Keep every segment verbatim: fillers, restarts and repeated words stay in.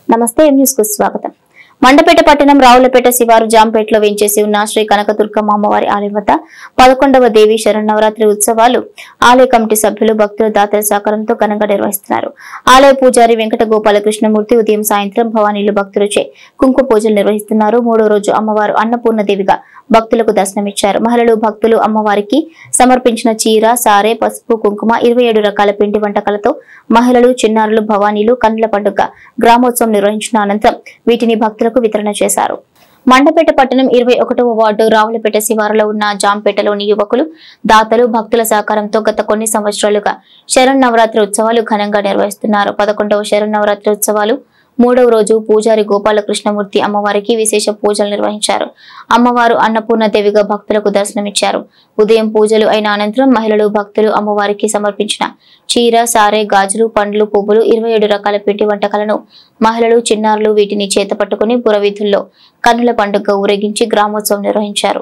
నమస్తే M news కు స్వాగతం. మండపేట పట్టణం రావులపేట శివారు జాంపేటలో వేంచేసి ఉన్న శ్రీ కనకదుర్గమ్మ అమ్మవారి ఆలయం వద్ద పదకొండవ దేవి శరన్నవరాత్రి ఉత్సవాలు ఆలయ కమిటీ సభ్యులు భక్తుల దాతల సహకారంతో ఘనంగా నిర్వహిస్తున్నారు. ఆలయ పూజారి వెంకట గోపాలకృష్ణమూర్తి ఉదయం సాయంత్రం భవానీలు భక్తులచే కుంకుమ పూజలు నిర్వహిస్తున్నారు. మూడో రోజు అమ్మవారు అన్నపూర్ణదేవిగా భక్తులకు దర్శనమిచ్చారు. మహిళలు భక్తులు అమ్మవారికి సమర్పించిన చీర, సారే, పసుపు, కుంకుమ, ఇరవై ఏడు రకాల పిండి వంటకాలతో మహిళలు, చిన్నారులు భవానీలు కన్నుల పండుగ గ్రామోత్సవం నిర్వహించిన అనంతరం వీటిని భక్తులకు వితరణ చేశారు. మండపేట పట్టణం ఇరవై ఒకటవ వార్డు రావులపేట శివారులో ఉన్న జాంపేటలోని యువకులు, దాతలు, భక్తుల సహకారంతో గత కొన్ని సంవత్సరాలుగా శరన్నవరాత్రి ఉత్సవాలు ఘనంగా నిర్వహిస్తున్నారు. పదకొండవ శరన్నవరాత్రి ఉత్సవాలు మూడవ రోజు పూజారి గోపాలకృష్ణమూర్తి అమ్మవారికి విశేష పూజలు నిర్వహించారు. అమ్మవారు అన్నపూర్ణదేవిగా భక్తులకు దర్శనమిచ్చారు. ఉదయం పూజలు అయిన అనంతరం మహిళలు, భక్తులు అమ్మవారికి సమర్పించిన చీర, సారే, గాజులు, పండ్లు, పువ్వులు, ఇరవై ఏడు రకాల పిండి వంటకాలను మహిళలు, చిన్నారులు వీటిని చేతపట్టుకుని పురవీధుల్లో కన్నుల పండుగ ఊరేగించి గ్రామోత్సవం నిర్వహించారు.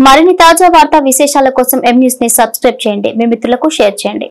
మరిన్ని తాజా వార్తా విశేషాల కోసం ఎం న్యూస్ ని సబ్స్క్రైబ్ చేయండి, మీ మిత్రులకు షేర్ చేయండి.